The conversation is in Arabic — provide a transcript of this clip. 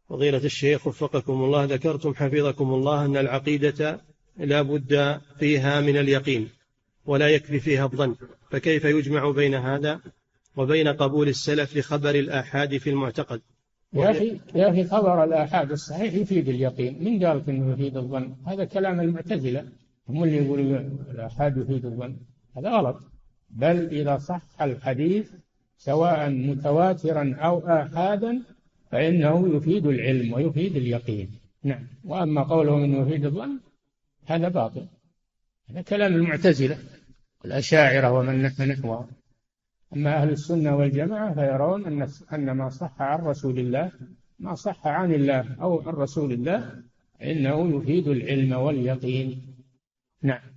فضيلة الشيخ وفقكم الله، ذكرتم حفظكم الله أن العقيدة لا بد فيها من اليقين ولا يكفي فيها الظن، فكيف يجمع بين هذا وبين قبول السلف لخبر الآحاد في المعتقد؟ يا أخي خبر الآحاد الصحيح يفيد اليقين، من قال إنه يفيد الظن؟ هذا كلام المعتزلة، هم اللي يقولوا الآحاد يفيد الظن، هذا غلط. بل إذا صح الحديث سواء متواترا أو آحادا فإنه يفيد العلم ويفيد اليقين. نعم. وأما قولهم إنه يفيد الظن هذا باطل، هذا كلام المعتزلة والأشاعرة ومن نحوهم. أما أهل السنة والجماعة فيرون أن ما صح عن رسول الله، ما صح عن الله أو عن رسول الله، إنه يفيد العلم واليقين. نعم.